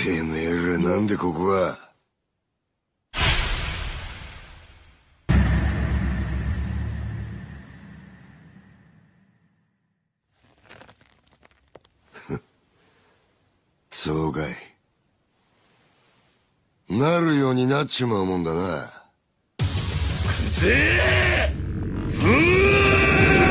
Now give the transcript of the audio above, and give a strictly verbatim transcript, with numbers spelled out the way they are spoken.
てめえらなんでここが。そうかい。なるようになっちまうもんだな。くせえ！ふぅー！